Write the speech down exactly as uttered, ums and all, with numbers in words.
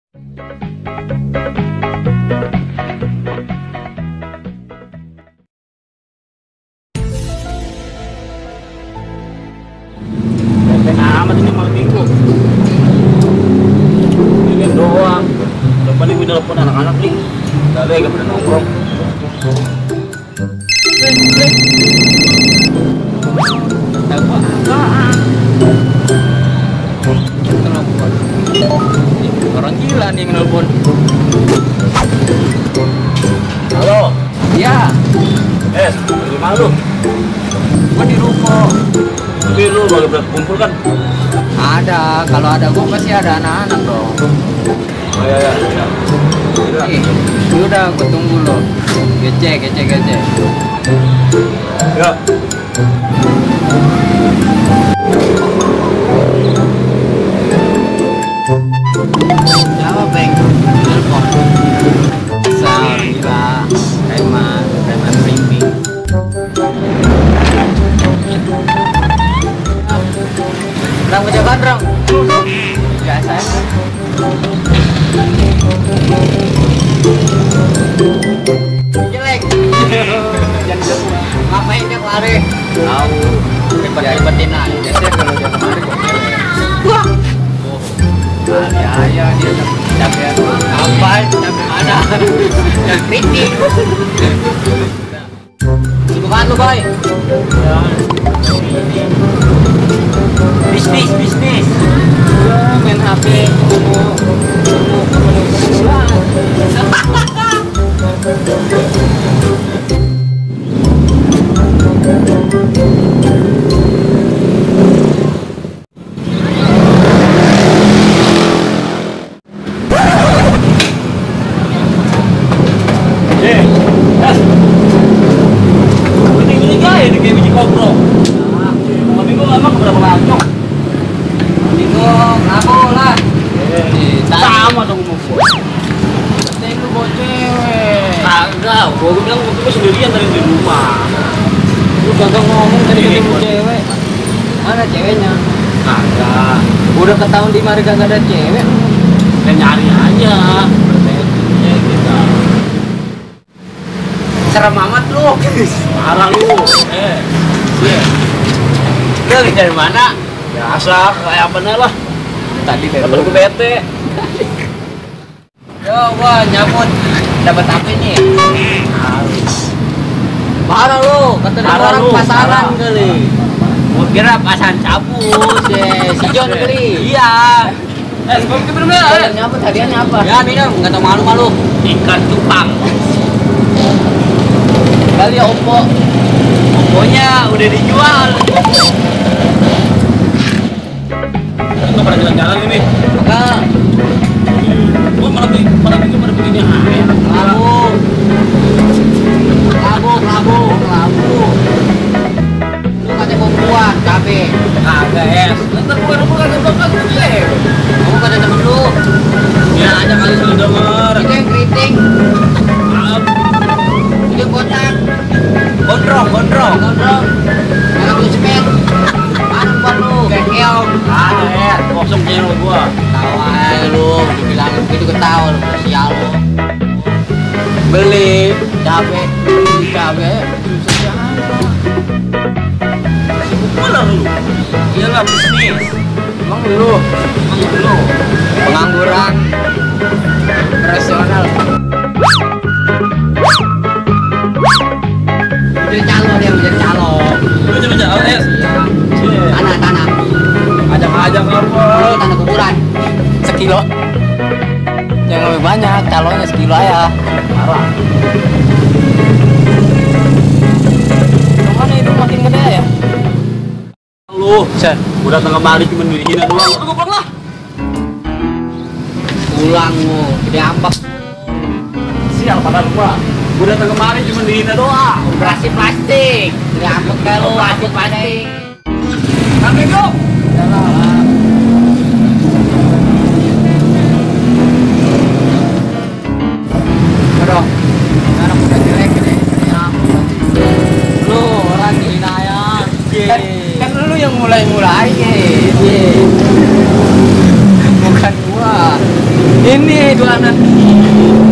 Amat ini malam minggu. Ini doang. Depan ini telepon anak-anak nih. Gak ada yang pada nongkrong. Orang gila nih yang nelpon. Halo. Ya, Eh, di mana lu? gua di ruko. Tapi lu baru berkumpul kan? Ada, kalau ada gua pasti ada anak-anak dong. Oh iya iya. iya. Iya. Nih, udah gua tunggu lo. Gece, gece, gece. Ya. Siapa Bang? Telepon. Sarila, Reman, Reman Rimbi. Rang kejagaan, Rang. Biasa ya. Jelek. Jangan jauh. Ngapain dia lari? Tahu. Ribet-ribetin aja sih kalau dia kemari kok jelek. Wah. Ya ya dia capek apa? Capek mana? Yang kritik. Sibukan lu, Boy. Bisnis, bisnis. Ya, main H P, ketemu, ketemu, ketemu, ketemu. Eh, das. Ini gaya ini kayak biji kopro. Mau minggu lama keberapa lancong? Minggu, kamu lah. Eh, sama dong mau gua. Penting lu bawa cewek. Kagak, gua bilang gua sendirian dari di rumah. Lu kagak ngomong tadi ketemu cewek. Mana ceweknya? Kagak. Udah ketahuan di mari kagak ada cewek. Kan nyari aja. Ya kita. Serem amat lu. Parah lu. Eh. Iya. Lu dari mana? Biasa kayak apa lah. Tadi dari Dapat gue bete. Yo, gua nyambut. Dapat apa nih? Parah lu, kata dia Parah orang lu, pasaran parah. kali. Gua kira pasaran cabut, si, si John kali. Iya. Eh, sebelum kita bener Gua nyambut hadiahnya apa? Ya, minum, enggak tahu malu-malu. ikan cupang. Kali ya Oppo. Pokoknya udah dijual. Itu pada jalan-jalan ini. Enggak, Gua malah pikir malah pikir pada begini aja. labu. Labu, labu, labu. Lu katanya mau buah, cabe. Kagak es. Ntar gua ada bukan ada bukan gue. Kamu kata temen lu. Ya aja kali sudah denger. Itu yang keriting. Maaf. Itu yang kotak. Gondrong, gondrong. Gondrong. Yang lu semen. Mana buat lu? Kekeong. Ada es. Kosong channel gua. Tahu aja lu, dibilang begitu ketawa lu, sial lu. Beli cabe, beli cabe, bisa siapa? Sibuk mana lu? Iyalah bisnis. Emang lu Emang lu. pengangguran rasional. Menjadi calo dia menjadi calo. Lu coba coba es. Iya. Tanah tanah. Ajak-ajak apa? Lu tanah kuburan. Sekilo. Yang lebih banyak calonnya sekilo aja. Parah. Mana itu makin gede ya? Lu, Sen, gua datang kemari cuma dihina doang. Udah gua pulang lah. Pulang lu, gede ambak. Sial pada gua. Gua datang kemari cuma dihina doang. Operasi plastik. Gede ambak kalau plastik plastik. Sampai dong. Aduh, anak udah jelek ini. Lu orang hina ya. Kan, kan lu yang mulai-mulai. Bukan gua. Ini nih dua anak.